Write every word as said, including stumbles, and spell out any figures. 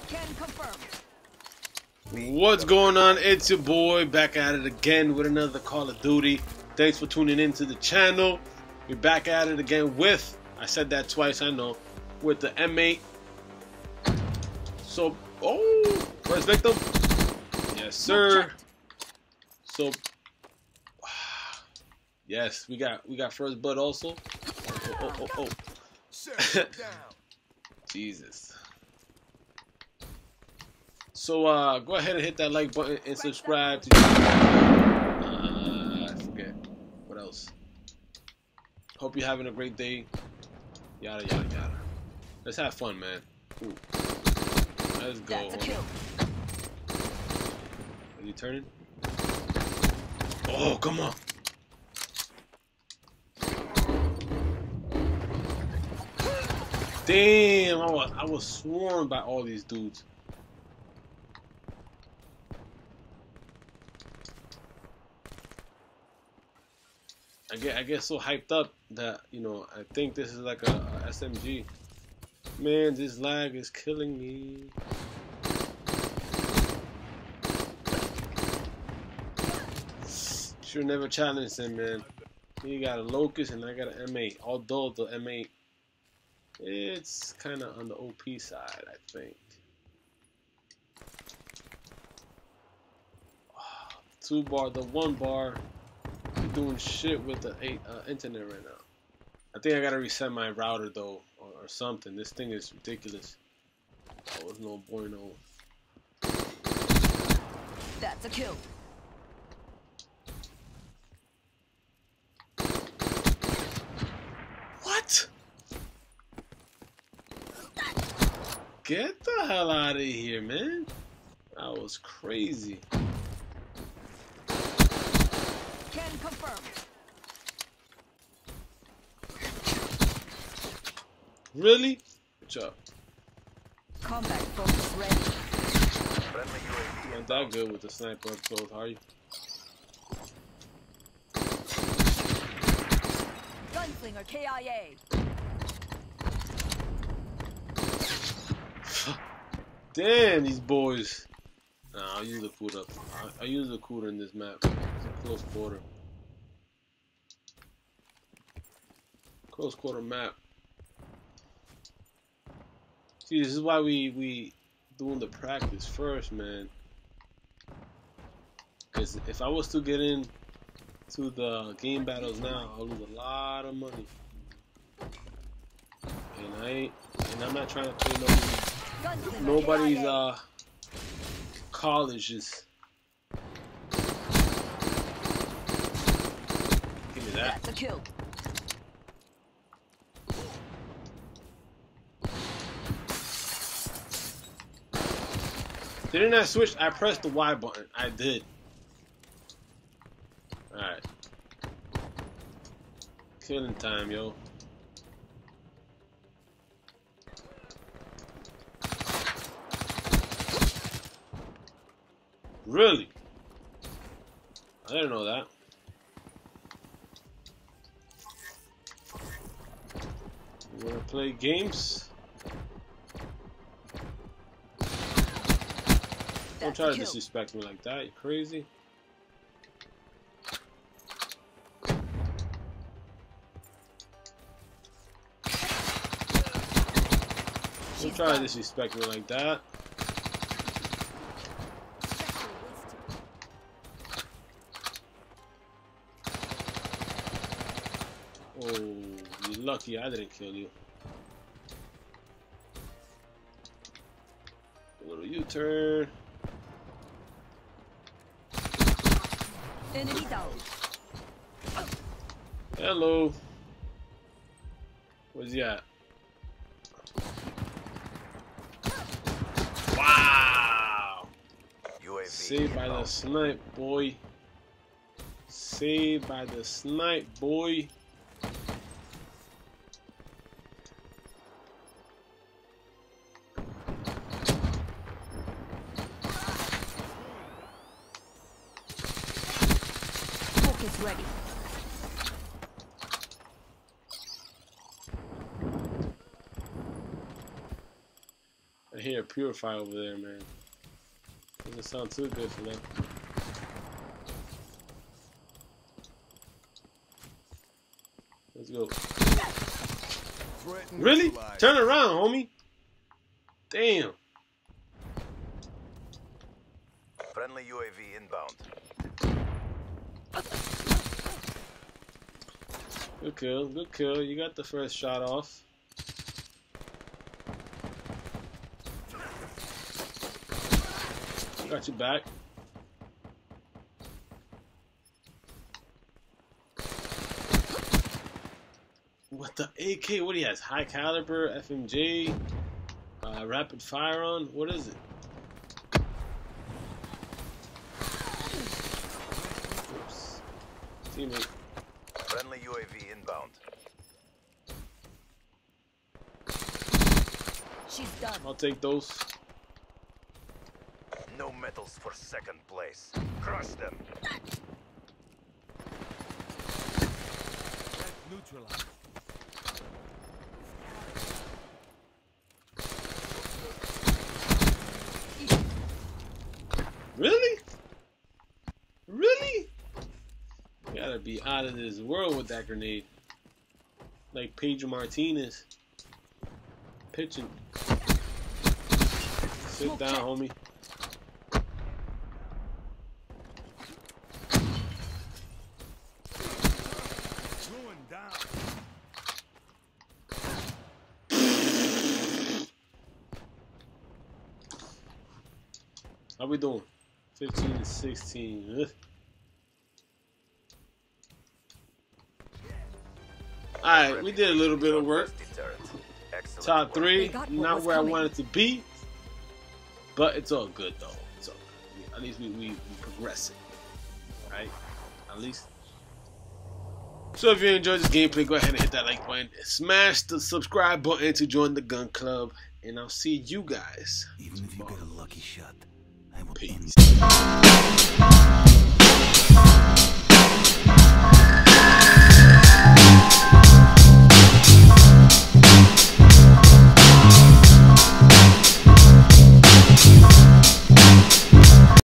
Can confirm. What's going on? It's your boy back at it again with another Call of Duty. Thanks for tuning into the channel. We're back at it again with, I said that twice, I know, with the M eight. So, oh, first victim. Yes, sir. So, yes, we got we got first blood also. Oh, oh, oh, oh. oh. Jesus. So uh, go ahead and hit that like button and subscribe to. Uh, I forget what else. Hope you're having a great day. Yada yada yada. Let's have fun, man. Ooh. Let's go. That's a kill. Are you turning? Oh, come on. Damn, I was I was swarmed by all these dudes. I get I get so hyped up that, you know, I think this is like a, a S M G. Man, this lag is killing me. Should never challenge him, man. He got a Locust and I got an M eight. Although the M eight, it's kind of on the O P side, I think. Two bar, the one bar, doing shit with the eight, uh, internet right now. I think I gotta reset my router though, or, or something. This thing is ridiculous. Oh, it's no bueno. That's a kill. What? Get the hell out of here, man. That was crazy. Can confirm. Really? Good job. Combat focus ready. You're not that good with the sniper up close, are you? Gunslinger K I A. Damn, these boys. Nah, I'll use the COD up. I'll, I'll use the COD in this map. It's a close quarter. Close quarter map. See, this is why we we doing the practice first, man. Because if I was to get in to the game battles now, I'll lose a lot of money. And I ain't, and I'm not trying to play no nobody's uh colleges. Give me that. That's a kill. Didn't I switch? I pressed the Y button. I did. Alright. Killing time, yo. Really? I didn't know that. You wanna play games? Don't try to disrespect me like that, you crazy? Don't try to disrespect me like that. Oh, you're lucky I didn't kill you. A little U-turn. Enemy down. Hello. Where's he at? Wow. U A V Saved by the snipe, boy. Saved by the snipe, boy. Focus ready. I hear a purify over there, man. Doesn't sound too good for them. Let's go. Really? Turn around, homie. Damn. Friendly U A V inbound. Good kill, good kill. You got the first shot off. Got you back. What the A K? What he has? High caliber, F M J, uh, rapid fire on. What is it? Oops. Teammate. Friendly U A V inbound. She's done. I'll take those. No medals for second place. Crush them. Neutralized. Really? Really? You gotta be out of this world with that grenade. Like Pedro Martinez. Pitching. Sit down, homie. Ruin down. How we doing? fifteen to sixteen. Ugh. Alright, we did a little bit of work. Top three, not where I wanted to be. But it's all good though. It's all good. At least we, we, we progressing. Right? At least. So if you enjoyed this gameplay, go ahead and hit that like button. Smash the subscribe button to join the gun club. And I'll see you guys. Even if you get a lucky shot, I will Peace. end.